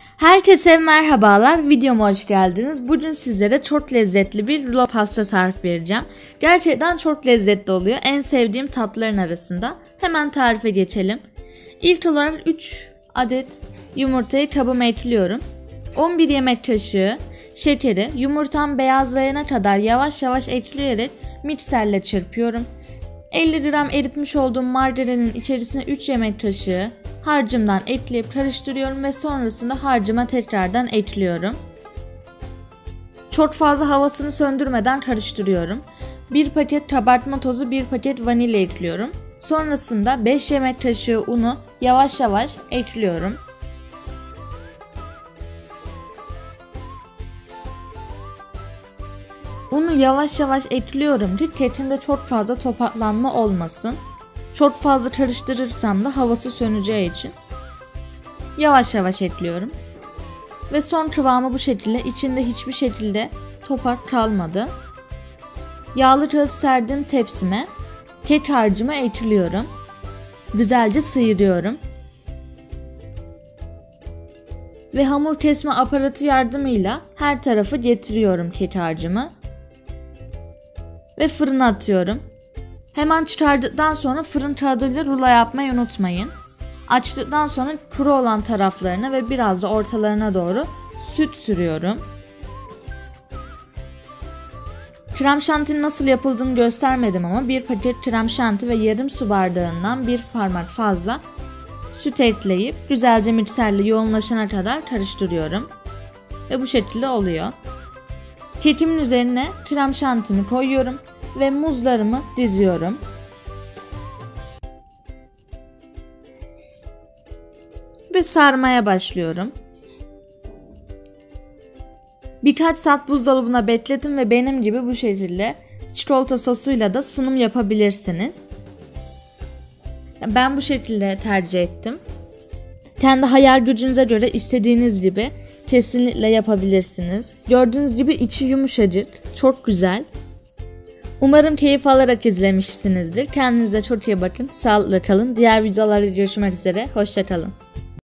Herkese merhabalar, videoma hoş geldiniz. Bugün sizlere çok lezzetli bir rulo pasta tarifi vereceğim. Gerçekten çok lezzetli oluyor. En sevdiğim tatlıların arasında. Hemen tarife geçelim. İlk olarak 3 adet yumurtayı kabıma ekliyorum. 11 yemek kaşığı şekeri yumurtam beyazlayana kadar yavaş yavaş ekleyerek mikserle çırpıyorum. 50 gram eritmiş olduğum margarinin içerisine 3 yemek kaşığı harcımdan ekleyip karıştırıyorum ve sonrasında harcıma tekrardan ekliyorum. Çok fazla havasını söndürmeden karıştırıyorum. 1 paket kabartma tozu, 1 paket vanilya ekliyorum. Sonrasında 5 yemek kaşığı unu yavaş yavaş ekliyorum. Unu yavaş yavaş ekliyorum ki kekimde çok fazla topaklanma olmasın. Çok fazla karıştırırsam da havası söneceği için yavaş yavaş ekliyorum. Ve son kıvamı bu şekilde. İçinde hiçbir şekilde topak kalmadı. Yağlı kağıt serdiğim tepsime kek harcımı ekliyorum. Güzelce sıyırıyorum. Ve hamur kesme aparatı yardımıyla her tarafı getiriyorum kek harcımı. Ve fırına atıyorum. Hemen çıkardıktan sonra fırın kağıdıyla rulo yapmayı unutmayın. Açtıktan sonra kuru olan taraflarına ve biraz da ortalarına doğru süt sürüyorum. Krem şantinin nasıl yapıldığını göstermedim ama 1 paket krem şanti ve yarım su bardağından 1 parmak fazla süt ekleyip güzelce mikserle yoğunlaşana kadar karıştırıyorum. Ve bu şekilde oluyor. Kekimin üzerine krem şantimi koyuyorum ve muzlarımı diziyorum. Ve sarmaya başlıyorum. Birkaç saat buzdolabına bekletin ve benim gibi bu şekilde çikolata sosuyla da sunum yapabilirsiniz. Ben bu şekilde tercih ettim. Kendi hayal gücünüze göre istediğiniz gibi kesinlikle yapabilirsiniz. Gördüğünüz gibi içi yumuşacık, çok güzel. Umarım keyif alarak izlemişsinizdir. Kendinize çok iyi bakın, sağlıkla kalın. Diğer videolarda görüşmek üzere, hoşça kalın.